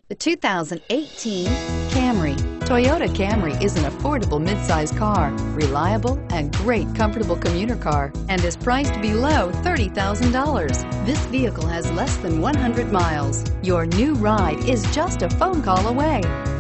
The 2018 Camry. Toyota Camry is an affordable midsize car, reliable and great comfortable commuter car, and is priced below $30,000. This vehicle has less than 100 miles. Your new ride is just a phone call away.